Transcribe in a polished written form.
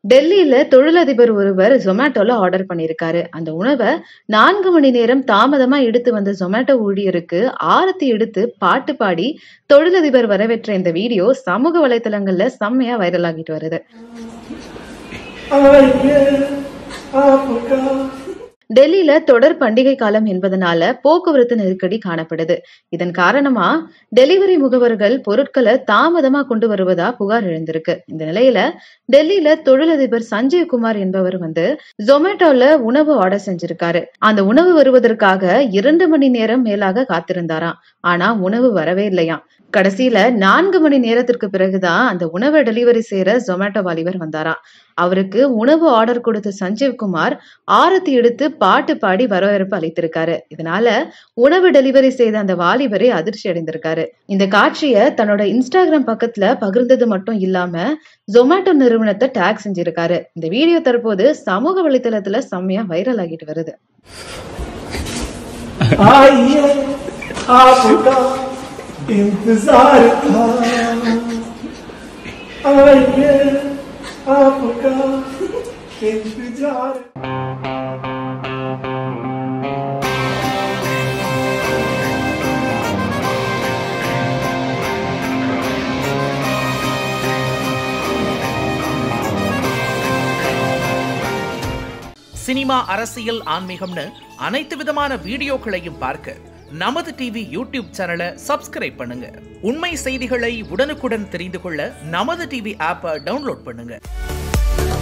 டெல்லியில தொழிலதிபர் ஒருவர் Zomatoல ஆர்டர் பண்ணியிருக்காரு. அந்த உணவை 4 மணி நேரம் தாமதமா எடுத்து வந்த Zomato ஊழியருக்கு ஆரத்தி எடுத்து பாட்டு பாடி தொழிலதிபர் வரவேற்ற இந்த வீடியோ சமூக வலைதளங்கள்ல செம்மையா வைரல் ஆகிட்டு வருது. டெல்லியில தொடர் பண்டிகை காலம் என்பதனால போக்குவரத்து நெருக்கடி காணப்படுது. இதன் காரணமா டெலிவரி முகவர்கள் பொருட்களை தாமதமா கொண்டு வருவதா புகார் எழுந்திருக்கு. இந்த நிலையில டெல்லியில தொழிலதிபர் சஞ்சீவ் குமார் என்பவர் Zomatoல உணவு ஆர்டர் செஞ்சிருக்காரு. அந்த உணவு வருவதற்காக 2 மணி நேரம் மேலாக காத்திருந்தாராம். ஆனா உணவு வரவே இல்லையாம். கடைசியில 4 மணி நேரத்திற்கு பிறகுதான் அந்த உணவை டெலிவரி செய்யற Zomato வாலிபர் வந்தாராம். அவருக்கு உணவு ஆர்டர் கொடுத்த சஞ்சீவ் குமார் ஆரத்தி எடுத்து பாட்டு பாடி வரவேற்பு அளித்திருக்காரு. இதனால உணவு டெலிவரி செய்த அந்த வாலிபரை அதிர்ச்சி அடைந்திருக்காரு. இந்த காட்சியை தன்னோட இன்ஸ்டாகிராம் பக்கத்துல பகிர்ந்தது மட்டும் இல்லாம Zomato நிறுவனத்தை டேக் செஞ்சிருக்காரு. இந்த வீடியோ தற்போது சமூக வலைதளத்துல செம்மையா வைரல் ஆகிட்டு வருது. इंतजार था आइए आपका इंतजार சினிமா அரசியல் ஆன்மீகம்னு அனைத்து விதமான வீடியோக்களையும் பார்க்க நமது டிவி யூடியூப் சேனலை சப்ஸ்கிரைப் பண்ணுங்க. உண்மை செய்திகளை உடனுக்குடன் தெரிந்து கொள்ள நமது டிவி ஆப்பை டவுன்லோட் பண்ணுங்க.